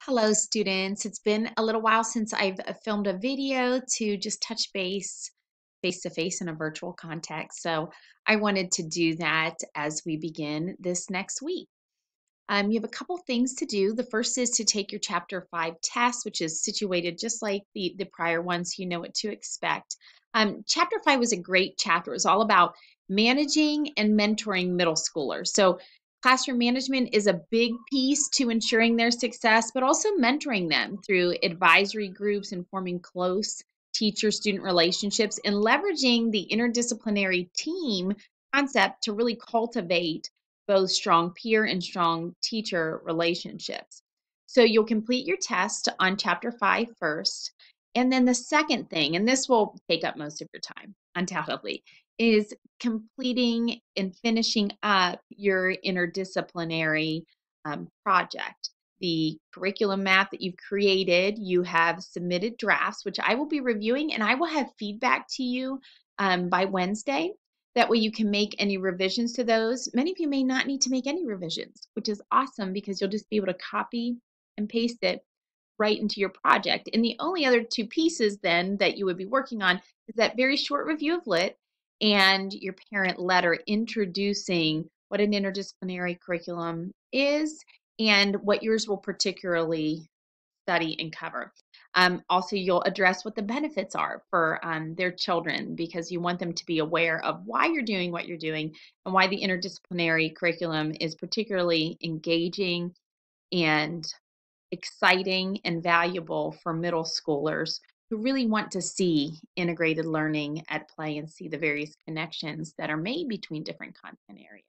Hello, students. It's been a little while since I've filmed a video to just touch base face to face in a virtual context. So I wanted to do that as we begin this next week. You have a couple things to do. The first is to take your Chapter 5 test, which is situated just like the prior ones, so you know what to expect. Chapter 5 was a great chapter. It was all about managing and mentoring middle schoolers. So classroom management is a big piece to ensuring their success, but also mentoring them through advisory groups and forming close teacher-student relationships and leveraging the interdisciplinary team concept to really cultivate both strong peer and strong teacher relationships. So you'll complete your test on chapter 5 first. And then the second thing, and this will take up most of your time, undoubtedly, is completing and finishing up your interdisciplinary project. The curriculum map that you've created, you have submitted drafts, which I will be reviewing, and I will have feedback to you by Wednesday. That way you can make any revisions to those. Many of you may not need to make any revisions, which is awesome because you'll just be able to copy and paste it right into your project. And the only other two pieces then that you would be working on is that very short review of lit and your parent letter introducing what an interdisciplinary curriculum is and what yours will particularly study and cover. Also, you'll address what the benefits are for their children because you want them to be aware of why you're doing what you're doing and why the interdisciplinary curriculum is particularly engaging and exciting and valuable for middle schoolers who really want to see integrated learning at play and see the various connections that are made between different content areas.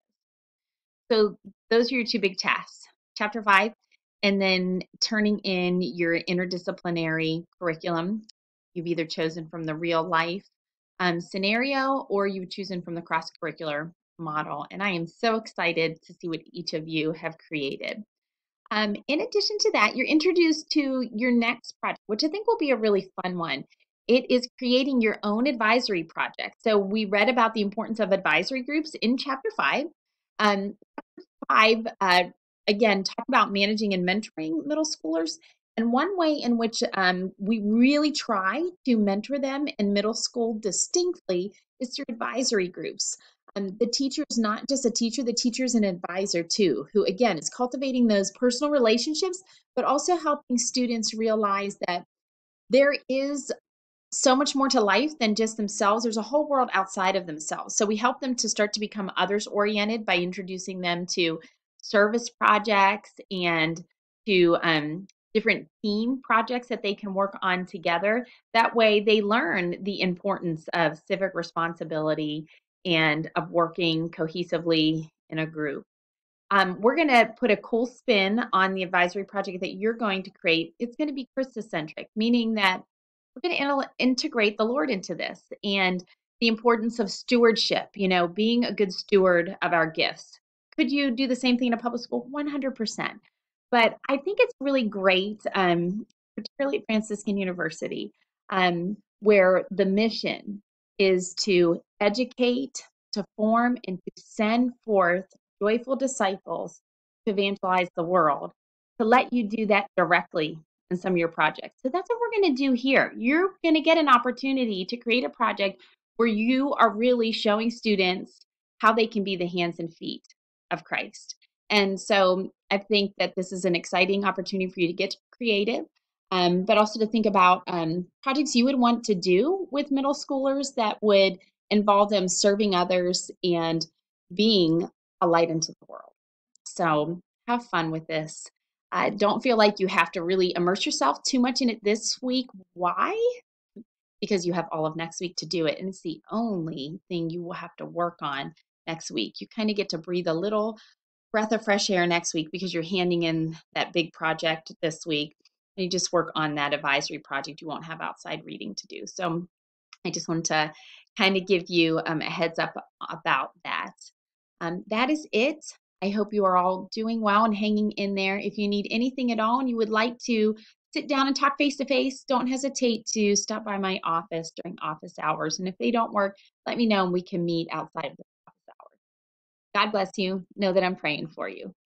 So those are your two big tasks, chapter 5, and then turning in your interdisciplinary curriculum. You've either chosen from the real life scenario or you've chosen from the cross curricular model. And I am so excited to see what each of you have created. In addition to that, you're introduced to your next project, which I think will be a really fun one. It is creating your own advisory project. So we read about the importance of advisory groups in chapter 5. Um, 5, again, talk about managing and mentoring middle schoolers. And one way in which we really try to mentor them in middle school distinctly is through advisory groups. The teacher is not just a teacher, the teacher is an advisor too, who again is cultivating those personal relationships, but also helping students realize that there is so much more to life than just themselves. There's a whole world outside of themselves. So we help them to start to become others oriented by introducing them to service projects and to different team projects that they can work on together. That way they learn the importance of civic responsibility and of working cohesively in a group. We're going to put a cool spin on the advisory project that you're going to create. It's going to be Christocentric, meaning that we're going to integrate the Lord into this and the importance of stewardship, being a good steward of our gifts. Could you do the same thing in a public school? 100%. But I think it's really great, particularly at Franciscan University, where the mission is to educate, to form, and to send forth joyful disciples to evangelize the world, to let you do that directly in some of your projects. So that's what we're going to do here. You're going to get an opportunity to create a project where you are really showing students how they can be the hands and feet of Christ. And so I think that this is an exciting opportunity for you to get creative, but also to think about projects you would want to do with middle schoolers that would involve them serving others and being a light into the world. So have fun with this. Don't feel like you have to really immerse yourself too much in it this week. Why? Because you have all of next week to do it. And it's the only thing you will have to work on next week. You kind of get to breathe a little breath of fresh air next week because you're handing in that big project this week. And you just work on that advisory project. You won't have outside reading to do. So I just wanted to kind of give you a heads up about that. That is it. I hope you are all doing well and hanging in there. If you need anything at all and you would like to sit down and talk face to face, don't hesitate to stop by my office during office hours. And if they don't work, let me know and we can meet outside of the office hours. God bless you. Know that I'm praying for you.